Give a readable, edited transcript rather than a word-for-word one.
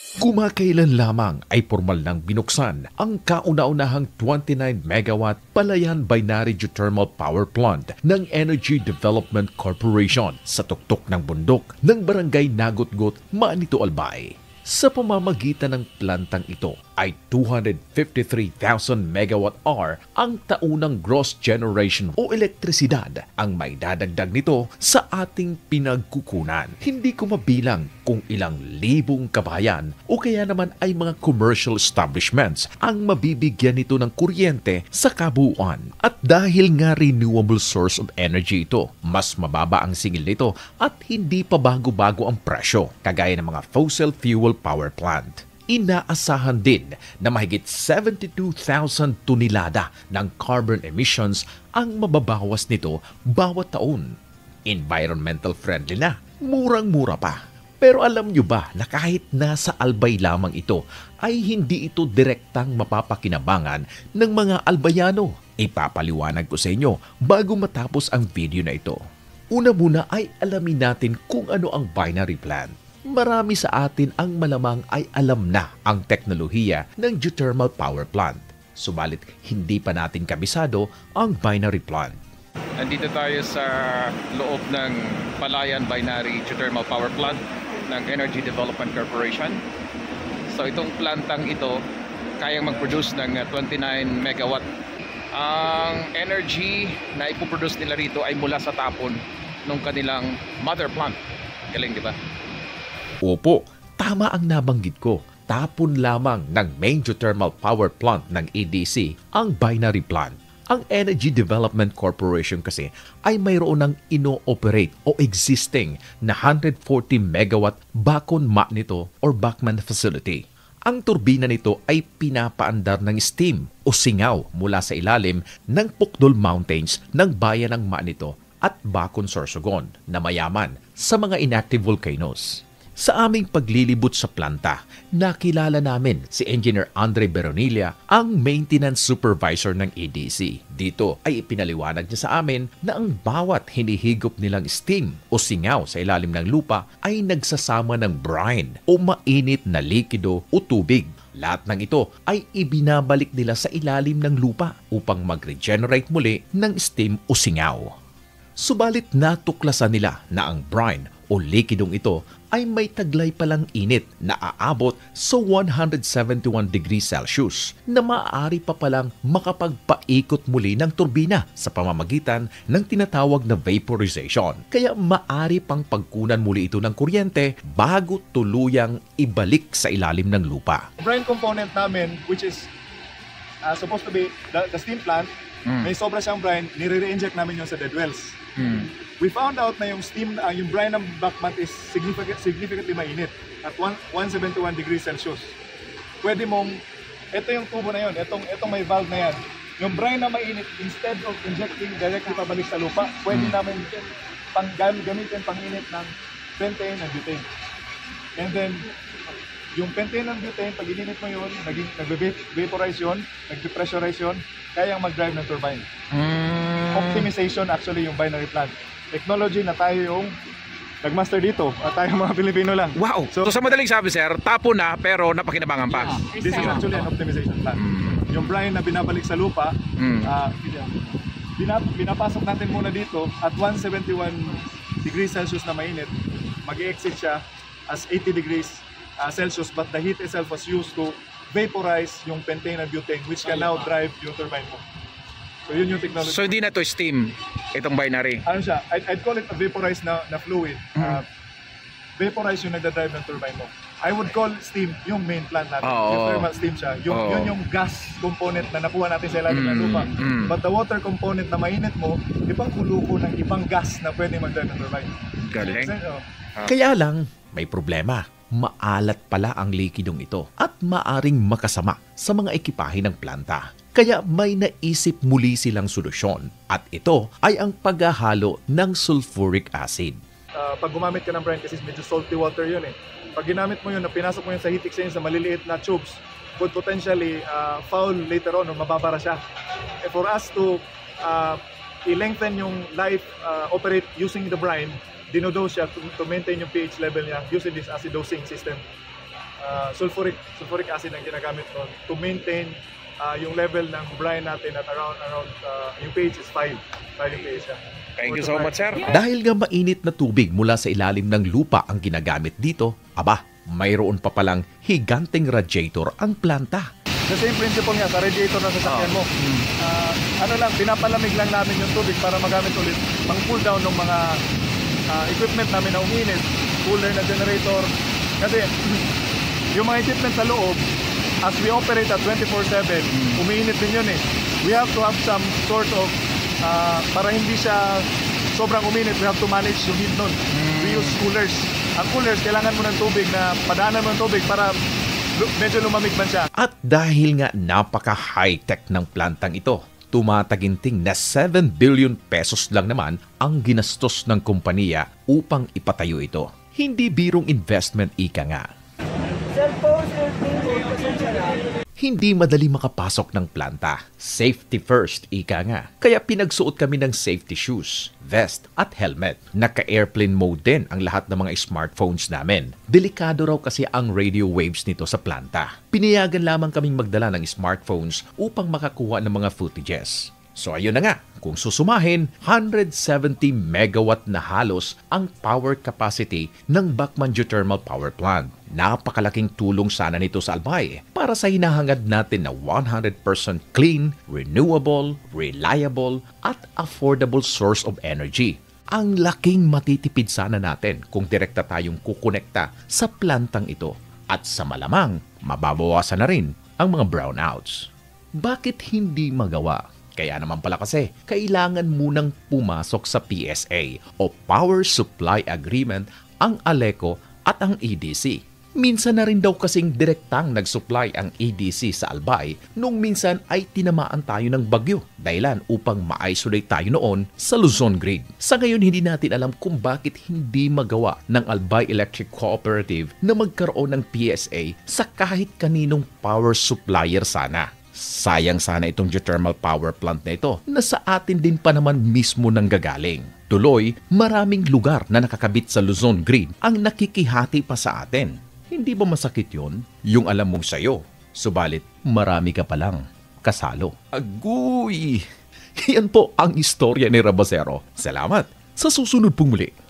Kumakailan lamang ay formal nang binuksan ang kauna-unahang 29 megawatt Palayan Binary Geothermal Power Plant ng Energy Development Corporation sa tuktok ng bundok ng Barangay Nagutgot, Manito, Albay. Sa pamamagitan ng plantang ito ay 253,000 megawatt-hour ang taunang gross generation o elektrisidad ang may dadagdag nito sa ating pinagkukunan. Hindi ko mabilang kung ilang libong kabayan o kaya naman ay mga commercial establishments ang mabibigyan nito ng kuryente sa kabuuan. At dahil nga renewable source of energy ito, mas mababa ang singil nito at hindi pa bago-bago ang presyo, kagaya ng mga fossil fuel power plant. Inaasahan din na mahigit 72,000 tonelada ng carbon emissions ang mababawas nito bawat taon. Environmental friendly na, murang-mura pa. Pero alam nyo ba na kahit nasa Albay lamang ito, ay hindi ito direktang mapapakinabangan ng mga Albayano? Ipapaliwanag ko sa inyo bago matapos ang video na ito. Una muna ay alamin natin kung ano ang binary plant. Marami sa atin ang malamang ay alam na ang teknolohiya ng geothermal power plant. Subalit hindi pa natin kabisado ang binary plant. Nandito tayo sa loob ng Palayan Binary Geothermal Power Plant ng Energy Development Corporation. So itong plantang ito kayang mag-produce ng 29 megawatt. Ang energy na ipoproduce nila rito ay mula sa tapon ng kanilang mother plant. Galing, di ba? Opo, tama ang nabanggit ko. Tapon lamang ng main geothermal power plant ng EDC ang binary plant. Ang Energy Development Corporation kasi ay mayroon ng ino-operate o existing na 140 megawatt Bacon Magnito or Bachmann facility. Ang turbina nito ay pinapaandar ng steam o singaw mula sa ilalim ng Pukdol Mountains ng bayan ng Manito at Bacon, Sorsogon na mayaman sa mga inactive volcanoes. Sa aming paglilibot sa planta, nakilala namin si Engineer Andre Beronilla, ang Maintenance Supervisor ng EDC. Dito ay ipinaliwanag niya sa amin na ang bawat hinihigop nilang steam o singaw sa ilalim ng lupa ay nagsasama ng brine o mainit na likido o tubig. Lahat ng ito ay ibinabalik nila sa ilalim ng lupa upang mag-regenerate muli ng steam o singaw. Subalit natuklasan nila na ang brine o likidong ito ay may taglay palang init na aabot sa 171 degrees Celsius na maaari pa palang makapagpaikot muli ng turbina sa pamamagitan ng tinatawag na vaporization. Kaya maaari pang pagkunan muli ito ng kuryente bago tuluyang ibalik sa ilalim ng lupa. Brine component namin, which is supposed to be the steam plant, may sobra siyang brine, nire-reinject namin yun sa dead wells. We found out na yung steam, yung brine ng Bachmann is significantly mainit at 171 degrees Celsius. Pwede mong, ito yung tubo na yun, itong may valve na yan. Yung brine na mainit, instead of injecting directly pabalik sa lupa, pwede namin gamitin pang-init ng pentane and butane. And then, yung pentane and butane, pag ininit mo yun, nag-vaporize yun, nag-depressurize yun, kayang mag-drive ng turbine. Optimization actually yung binary plant. Technology na tayo yung nagmaster dito at tayo mga Pilipino lang. Wow! So sa madaling sabi, sir, tapo na pero napakinabangan pa. This is actually an optimization plant. Yung brine na binabalik sa lupa, pinapasok natin muna dito at 171 degrees Celsius na mainit. Mag-exit siya as 80 degrees Celsius, but the heat itself was used to vaporize yung pentane and butane, which can now drive yung turbine mo. So yun yung technology. So hindi na to steam itong binary. Ano siya? I'd call it a vaporized na fluid. Vaporize yung nagda-drive ng turbine mo. I would call steam yung main plant natin. Yung thermal steam siya. Yun yung gas component na nakuha natin sa ilalim ng lupa. But the water component na mainit mo, ibang kuluko ng ibang gas na pwede mag-drive ng turbine. Galing. Kaya lang, may problema. Maalat pala ang likidong ito at maaring makasama sa mga ekipahe ng planta. Kaya may naisip muli silang solusyon at ito ay ang paghahalo ng sulfuric acid. Pag gumamit ka ng brine kasi medyo salty water yun eh. Pag ginamit mo yun, pinasok mo yun sa heat exchange sa maliliit na tubes, could potentially foul later on o mababara siya. For us to i-lengthen yung life, operate using the brine, dinodose siya to maintain yung pH level niya using this acid dosing system. sulfuric acid ang ginagamit nun to maintain yung level ng brine natin at around yung pH is 5 yung pH siya. Thank you so much, sir. Dahil nga mainit na tubig mula sa ilalim ng lupa ang ginagamit dito, aba, mayroon pa palang higanteng radiator ang planta. The same principle nga sa radiator na sasakyan mo. Pinapalamig lang namin yung tubig para magamit ulit pang cool down ng mga equipment namin na uminit, cooler na generator. Kasi yung mga equipment sa loob, as we operate at 24/7, umiinit din yun eh. We have to have some sort of, para hindi siya sobrang uminit, we have to manage yung heat nun. We use coolers. Ang coolers, kailangan mo ng tubig na padaanan mo ng tubig para medyo lumamig man siya. At dahil nga napaka-high-tech ng plantang ito, tumataginting na 7 billion pesos lang naman ang ginastos ng kompanya upang ipatayo ito. Hindi birong investment, ika nga. Hindi madali makapasok ng planta. Safety first, ika nga. Kaya pinagsuot kami ng safety shoes, vest at helmet. Naka-airplane mode din ang lahat ng mga smartphones namin. Delikado raw kasi ang radio waves nito sa planta. Pinayagan lamang kaming magdala ng smartphones upang makakuha ng mga footages. So ayun na nga, kung susumahin, 170 megawatt na halos ang power capacity ng Bacman Geothermal Power Plant. Napakalaking tulong sana nito sa Albay para sa hinahangad natin na 100% clean, renewable, reliable at affordable source of energy. Ang laking matitipid sana natin kung direkta tayong kukonekta sa plantang ito at sa malamang mababawasan na rin ang mga brownouts. Bakit hindi magawa? Kaya naman pala kasi, kailangan munang pumasok sa PSA o Power Supply Agreement ang ALECO at ang EDC. Minsan na rin daw kasing direktang nag-supply ang EDC sa Albay nung minsan ay tinamaan tayo ng bagyo dahilan upang ma-isolate tayo noon sa Luzon grid. Sa ngayon hindi natin alam kung bakit hindi magawa ng Albay Electric Cooperative na magkaroon ng PSA sa kahit kaninong power supplier sana. Sayang sana itong geothermal power plant na ito na sa atin din pa naman mismo nanggagaling. Tuloy, maraming lugar na nakakabit sa Luzon grid ang nakikihati pa sa atin. Hindi ba masakit yon? Yung alam mong sayo. Subalit, marami ka palang kasalo. Aguy! Yan po ang istorya ni Rabasero. Salamat! Sa susunod pong muli.